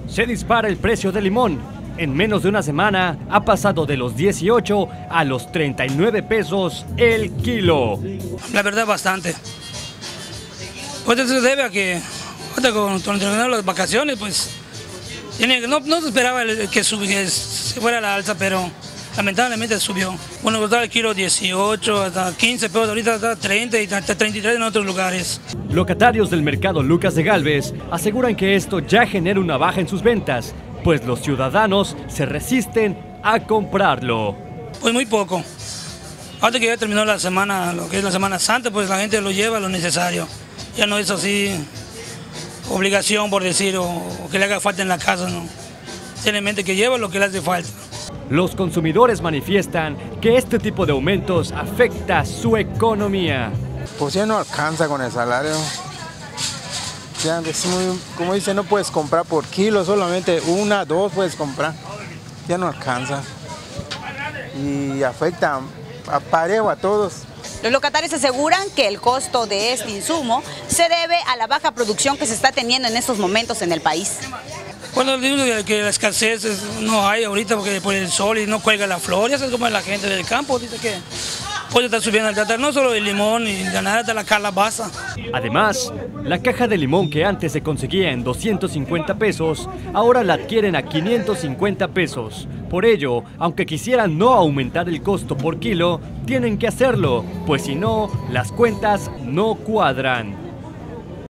Se dispara el precio del limón. En menos de una semana ha pasado de los 18 a los 39 pesos el kilo. La verdad, bastante. Pues eso se debe a que con terminar las vacaciones, pues no se esperaba que fuera la alza, pero lamentablemente subió. Bueno, costaba el kilo 18, hasta 15 pesos, ahorita está 30 y hasta 33 en otros lugares. Locatarios del mercado Lucas de Gálvez aseguran que esto ya genera una baja en sus ventas, pues los ciudadanos se resisten a comprarlo. Pues muy poco. Ahora que ya terminó la semana, lo que es la Semana Santa, pues la gente lo lleva lo necesario. Ya no es así obligación, por decir, o que le haga falta en la casa, no. Simplemente que lleva lo que le hace falta. Los consumidores manifiestan que este tipo de aumentos afecta su economía. Pues ya no alcanza con el salario. Ya es muy, como dice, no puedes comprar por kilo, solamente una, dos puedes comprar. Ya no alcanza. Y afecta a parejo a todos. Los locatarios aseguran que el costo de este insumo se debe a la baja producción que se está teniendo en estos momentos en el país. Cuando digo que la escasez no hay ahorita porque por el sol y no cuelga la flor, ya es como la gente del campo, dice que puede estar subiendo el tratar no solo el limón y de nada de la calabaza. Además, la caja de limón que antes se conseguía en 250 pesos, ahora la adquieren a 550 pesos. Por ello, aunque quisieran no aumentar el costo por kilo, tienen que hacerlo, pues si no, las cuentas no cuadran.